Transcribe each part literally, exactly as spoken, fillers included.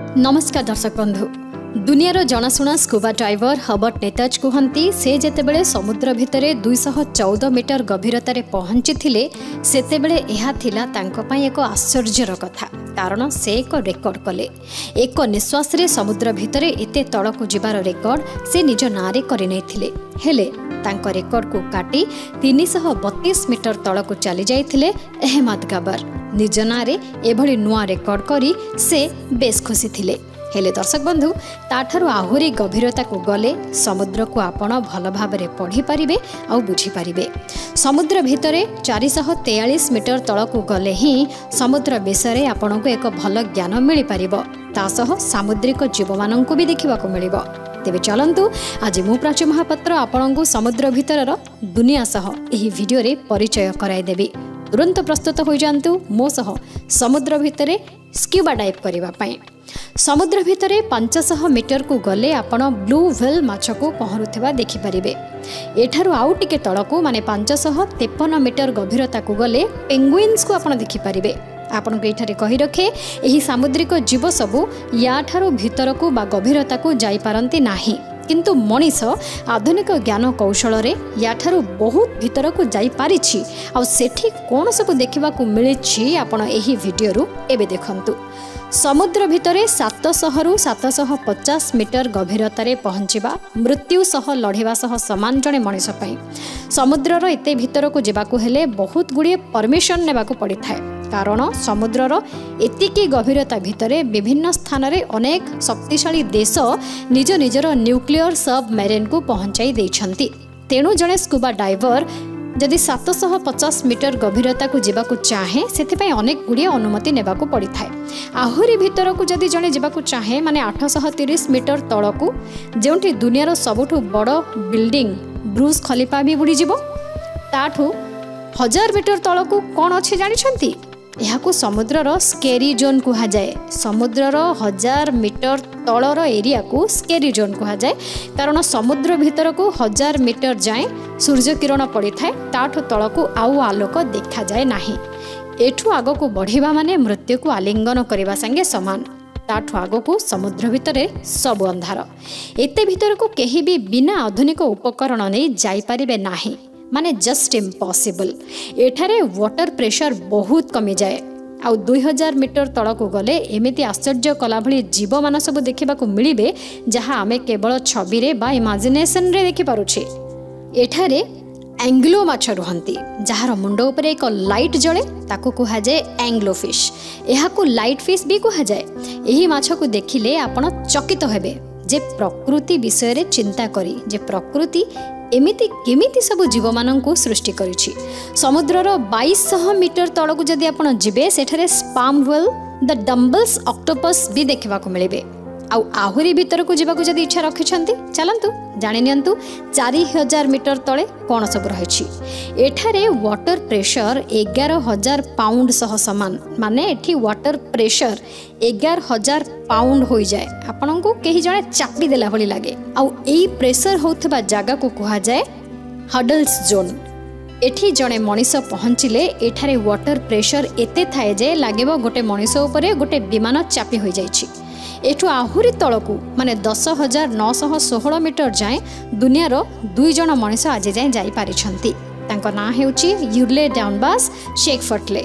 नमस्कार दर्शक बंधु दुनियार जनाशुना स्कूबा डाइवर हबर्ट नेताज कहती से जेतेबेले समुद्र भितरे दुईश चौदह मीटर गभीरतार पहुंची सेतेबेले एहा थिला तांको पाई एक आश्चर्यर कथा कारण से एक रेकर्ड कले एक निश्वास रे समुद्र भितरे एते तळकु जिबार रेकर्ड से निज नारे करि नैथिले हेले तांको रेकर्ड को काटी तीन सौ बत्तीस मीटर तळकु चली जाइथिले अहमद गबर निज नारे एभली नुआ रेकर्ड करी से बेस खुशी थिले हेले दर्शक बंधु ताठारु आहुरी गभीरता को गले समुद्र को आपण भल भाबरे पढ़ी पारिबे आउ बुझी पारिबे। समुद्र भितरे चार सौ तैंतालीस मीटर तळकु गले ही समुद्र विषय आपण को एक भल ज्ञान मिली पारिबो तासह सामुद्रिक जीव माननकु भी देखिबा को मिलिबो। तेबे चलंतु आज मु प्राची महापात्र आपणको समुद्र भितरर दुनिया सह एही वीडियो रे परिचय कराई देबी। तुरंत प्रस्तुत हो जातु मो सह समुद्र भितरे स्क्यूबा डाइव करबा पई। समुद्र भितरे पाँच सौ मीटर को गले आपण ब्लू व्हेल माछ को पहरुथिबा देखि परिबे। एठारु आउ टिके तळकु माने पाँच सौ तिरपन मीटर गभीरता को गले पेंगुइन्स को आपण देखि परिबे। आपण को एठारे कहि रखे एही सामुद्रिक जीव सबु या ठारु भितर को बा गभीरता को जाई पारंती नाही किंतु मनीष आधुनिक ज्ञान कौशल रे या ठारु बहुत भीतर को जाई पारिछि आ सेठी कोन सब देखिबा को मिलिछि आपण एही वीडियो रु एबे देखंतु। समुद्र भितरे सात सौ रु सात सौ पचास मीटर गभीरतार पहुँचवा मृत्यु सह लड़ेवा सह सामान जड़े मनीष पाई समुद्रर एते भीतर को जावाकू हेले बहुत गुड़िए परमिशन नेबाकू पड़ी थाए कारण समुद्रर एतिकी गभीरता भितरे विभिन्न स्थान रे अनेक शक्तिशाली देश निज निजर न्यूक्लियर सबमेरिन को पहुंचाई देइछंती। तेणु जड़े स्कूबा डाइवर जदि सात सौ पचास मीटर गभीरता को जावाकू चाहे सेथिपाई अनेक गुड़िए अनुमति नेबाकू पड़ी थाए। आहुरी भीतर को जदि जड़े जावाकू चाहे माने आठ सौ तीस मीटर तळकू जोंठी दुनियार सबुठु बड़ बिल्डिंग ब्रुज खलीफा भी बुड़ी जिवो ताठू हजार मीटर तळकू कोन अछि जानिछंती यहाकू समुद्रर स्केरी जोन कुहा जाए। समुद्रर हजार मीटर तलर एरिया को स्केरी जोन कुहा जाए कारण समुद्र भीतर को हजार मीटर जाए सूर्य किरण पड़ी थाए ताठू तलकू आउ आलोक देखा जाए नाही। एठू आग को बढ़िबा माने मृत्यु को आलिंगन करबा संगे समान ताठू आग को समुद्र भितरे सब अंधार एते भीतर को केही भी बिना आधुनिक उपकरण नै जाई परिबे नाही माने जस्ट इम्पॉसिबल। एठारे वाटर प्रेशर बहुत कमी जाए आउ दुई हजार मीटर तळकू गले एमिति आश्चर्य कला भली जीव मान सब देखिबा को मिलिबे जहा आमे केवल छवि रे बा इमेजिनेशन रे देखि पारुछे। एठारे एंग्लो माछ रुहंती जहार मुंड ऊपर एक लाइट जळे ताको कुहा जाए एंग्लो फिश एहाकू लाइट फिश भी कुहा जाए। एही माछ को देखिले आपण चकित हेबे जे प्रकृति विषय रे चिंता करी जे प्रकृति एमिति केमिति सब जीव माननकु सृष्टि करिछि। समुद्रर बाईस सौ मीटर तळकु जदि आपण जिबे सेठरे sperm whale the dumbos octopus भी देखिबा को मिलिबे आउ आहुरी भीतर को जीवा को जदि इच्छा रखिछंती चलंतु जानि नियंतु चार हजार मीटर तळे कोन सब रहिछि। एठारे वाटर प्रेशर ग्यारह हजार पाउंड सह समान माने एठी वाटर प्रेशर ग्यारह हजार पाउंड हो जाए आपन को केही जणे चापी देला भली लागे आउ एई प्रेशर होथबा जागा को कुहा जाए हडल्स जोन। एठी जणे मनीष पहुँचिले एठारे वाटर प्रेशर एते थाए जे लागेबो गोटे मनीष उपरे गोटे विमान चापी हो जाइछि। एठू आहुरी तळकू माने दस हजार नौशह सोलह मीटर जाए दुनियार दुई जण मनीष आज जाए जाई पारिछंती तांको ना हेउची यूर्ले डाउनबास शेख फटले।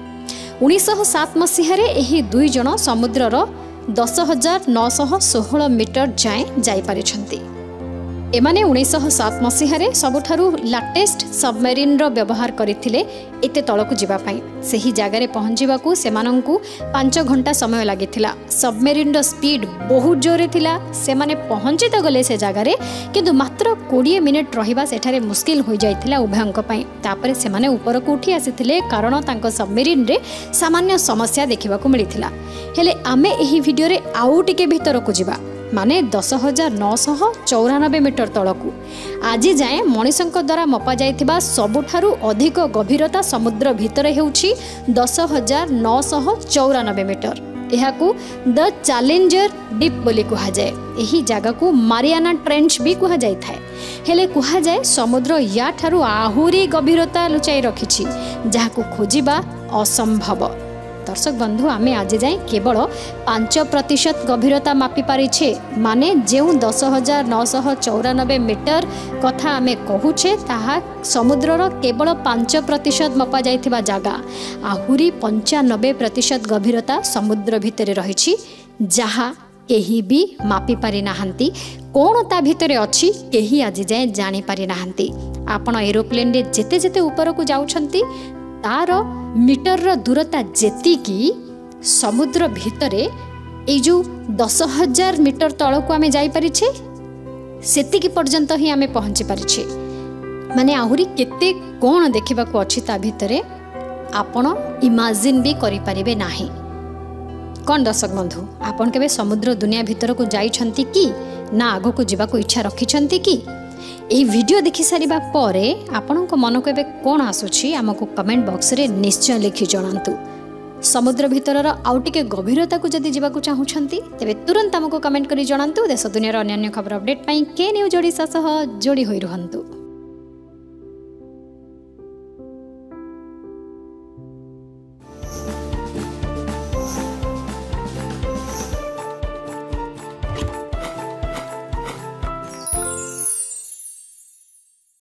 उन्नीस सौ सात मसीह रे एही दुई जण समुद्रर दस हजार नौशह सोलह मीटर जाए जाई पारिछंती। एमाने उन्नीस सौ सात मसीह रे सबुठारु लाटेस्ट सबमेरिन रो व्यवहार करथिले एते तळकु जिबा पई सेही जागा रे पहुंचीबाकू सेमानंकू पाँच घंटा समय लागिथिला। सबमेरिन रो स्पीड बहुत जोरे थिला सेमाने पहुंची त गले से जागा रे किंतु मात्र बीस मिनिट रहिबा सेठारे मुश्किल हो जाइथिला उभयंक पई तापरे सेमाने ऊपर को उठी आसीथिले कारण तांको सबमेरिन रे सामान्य समस्या देखिबाकू मिलिथिला। हेले आमे एही वीडियो रे आउ टिके भीतर को जिबा माने दस हजार नौशह चौरानबे मीटर तळकू आज जाए मनीषक द्वारा मपा जाइथिबा सबुठारु अधिक गभीरता समुद्र भितर हेउछि दस हजार नौशह चौरानबे मीटर। एहाकू द चैलेंजर डीप बोली कुहा जाए। एही जागा को मारियाना ट्रेंच भी कुहा जाय थाए हेले कुहा जाए समुद्र या ठारु आहुरी गभीरता लुचाई रखिछि जाहाकू खोजिबा असंभव। दर्शक बंधु आम आज जाए केवल पांच प्रतिशत गभीरता मापी पारिछे माने जो दस हजार नौश चौरानबे मीटर कथा आम कहूचे ताहा समुद्रर केवल पांच प्रतिशत मपा जाइथिबा जागा आहुरी पंचानबे प्रतिशत गभीरता समुद्र भितर रही जहा केही भी मापी पारि नाहंती कौन ता भितरे अच्छी केही आज जाए जानी पारि नाहंती। आपण एरोप्लेन रे जेते जेते ऊपर को जाउछंती तार मीटर र दूरता जेती की समुद्र भितरे ए जो दस हजार मीटर तल को आमे जाई परिछे सेतिकी पर्यंत ही आमे पहुंची परिछे माने आहुरी केते कौन देखिबा को अछि ता भितरे आपण इमेजिन भी करि परिबे नाही। कौन दर्शक बंधु आपन केबे समुद्र दुनिया भितर को जाइछंती कि ना आगो को जीवा को इच्छा रखिछंती कि एही वीडियो देखि सारिबा परे आपनक मन को एबे कोन आसुछि हमको कमेंट बॉक्स रे निश्चय लिखि जणांतु। समुद्र भितरर आउ टिके गभीरता को जदि जीवा को चाहुछंती तेबे तुरंत हमको कमेंट करि जणांतु। देश दुनिया रो अन्य खबर अपडेट पई के न्यूज ओडिसा सह जोड़ी होई रहंतु।